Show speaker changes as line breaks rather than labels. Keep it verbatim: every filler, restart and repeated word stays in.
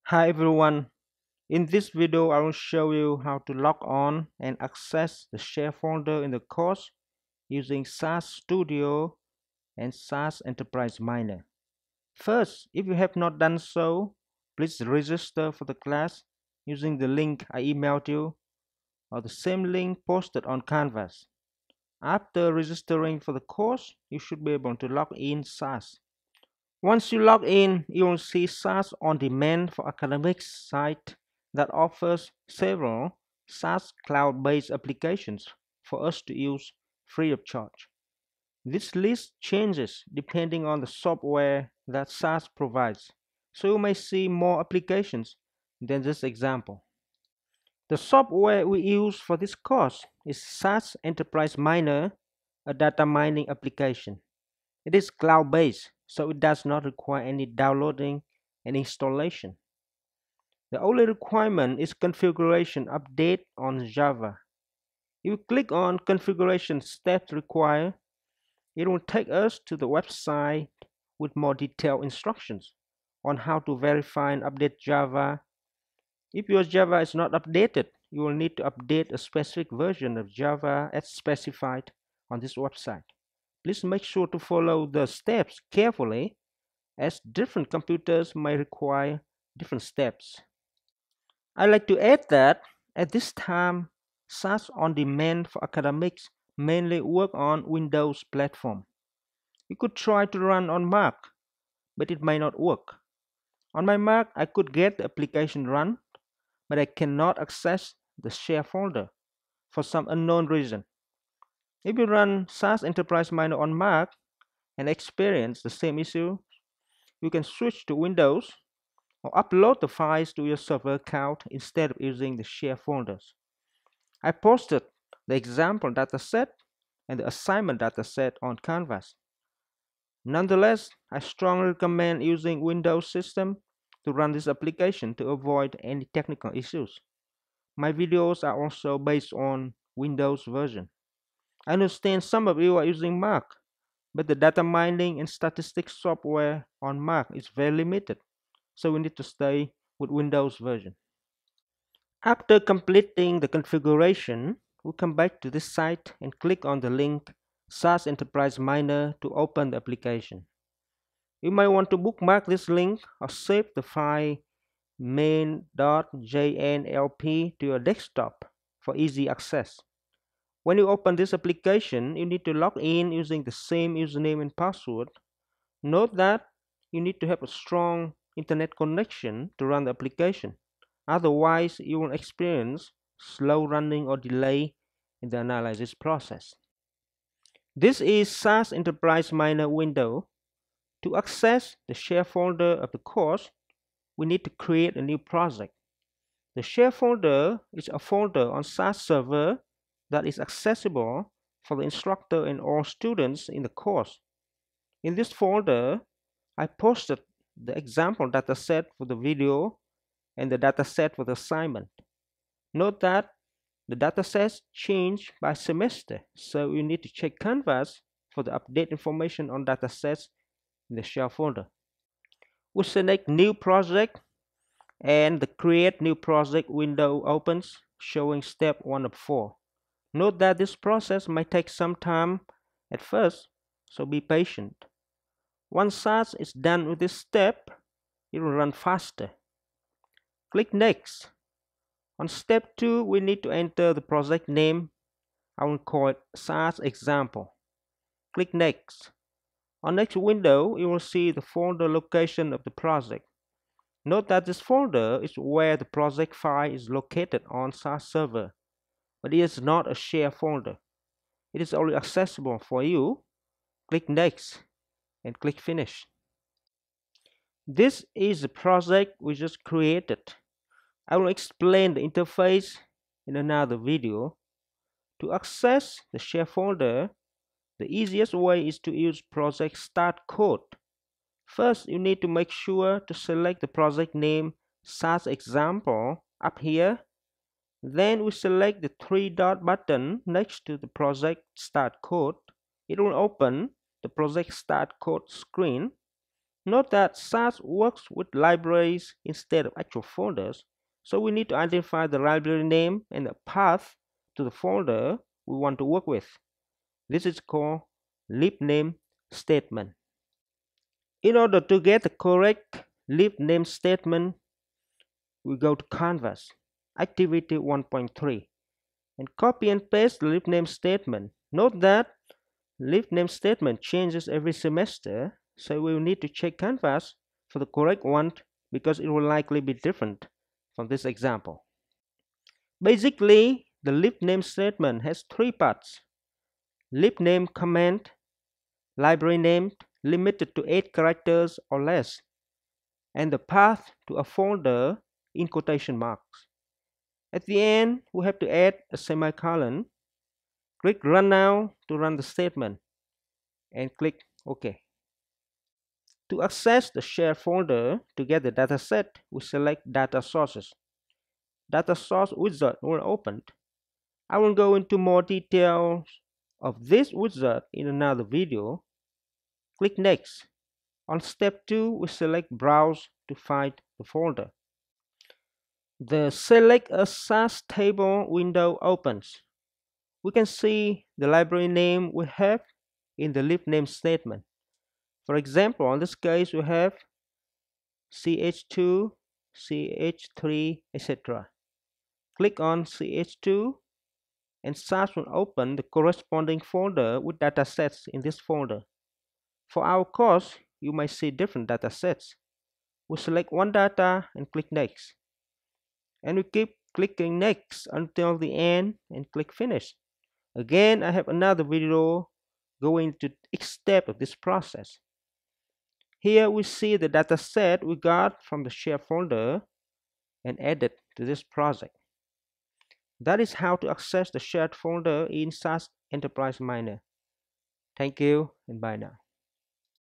Hi everyone, in this video I will show you how to log on and access the share folder in the course using S A S Studio and S A S Enterprise Miner. First, if you have not done so, please register for the class using the link I emailed you or the same link posted on Canvas. After registering for the course, you should be able to log in S A S. Once you log in, you will see S A S OnDemand for Academics site that offers several S A S cloud-based applications for us to use free of charge. This list changes depending on the software that S A S provides, so you may see more applications than this example. The software we use for this course is S A S Enterprise Miner, a data mining application. It is cloud-based, so it does not require any downloading and installation. The only requirement is configuration update on Java. If you click on configuration steps required, it will take us to the website with more detailed instructions on how to verify and update Java. If your Java is not updated, you will need to update a specific version of Java as specified on this website. Please make sure to follow the steps carefully as different computers may require different steps. I'd like to add that at this time, S A S OnDemand for Academics mainly work on Windows platform. You could try to run on Mac, but it may not work. On my Mac, I could get the application run, but I cannot access the share folder for some unknown reason. If you run S A S Enterprise Miner on Mac and experience the same issue, you can switch to Windows or upload the files to your server account instead of using the share folders. I posted the example dataset and the assignment dataset on Canvas. Nonetheless, I strongly recommend using Windows system to run this application to avoid any technical issues. My videos are also based on Windows version. I understand some of you are using Mac, but the data mining and statistics software on Mac is very limited, so we need to stay with Windows version. After completing the configuration, we'll come back to this site and click on the link S A S Enterprise Miner to open the application. You might want to bookmark this link or save the file main.jnlp to your desktop for easy access. When you open this application, you need to log in using the same username and password. Note that you need to have a strong internet connection to run the application. Otherwise, you will experience slow running or delay in the analysis process. This is S A S Enterprise Miner window. To access the share folder of the course, we need to create a new project. The share folder is a folder on S A S server that is accessible for the instructor and all students in the course. In this folder, I posted the example dataset for the video and the dataset for the assignment. Note that the datasets change by semester, so you need to check Canvas for the update information on datasets in the share folder. We select New Project and the Create New Project window opens, showing step one of four. Note that this process might take some time at first, so be patient. Once S A S is done with this step, it will run faster. Click Next. On step two, we need to enter the project name. I will call it S A S Example. Click Next. On next window, you will see the folder location of the project. Note that this folder is where the project file is located on S A S server, but it is not a share folder. It is only accessible for you. Click Next and click Finish. This is the project we just created. I will explain the interface in another video. To access the share folder, the easiest way is to use project start code. First, you need to make sure to select the project name S A S Example up here. Then we select the three dot button next to the project start code. It will open the project start code screen. Note that SAS works with libraries instead of actual folders, so we need to identify the library name and the path to the folder we want to work with. This is called libname statement. In order to get the correct libname statement, we go to Canvas, Activity one point three, and copy and paste the libname statement. Note that libname statement changes every semester, so we will need to check Canvas for the correct one because it will likely be different from this example. Basically, the libname statement has three parts: libname command, library name limited to eight characters or less, and the path to a folder in quotation marks. At the end, we have to add a semicolon. Click Run Now to run the statement, and click OK. To access the shared folder to get the dataset, we select Data Sources. Data Source wizard will open. I will go into more details of this wizard in another video. Click Next. On step two, we select Browse to find the folder. The Select a S A S Table window opens. We can see the library name we have in the libname statement. For example, in this case, we have C H two, C H three, et cetera. Click on C H two and S A S will open the corresponding folder with datasets in this folder. For our course, you might see different datasets. We select one data and click Next. And we keep clicking Next until the end and click Finish. Again, I have another video going to each step of this process. Here we see the dataset we got from the share folder and added to this project. That is how to access the shared folder in S A S Enterprise Miner. Thank you and bye now.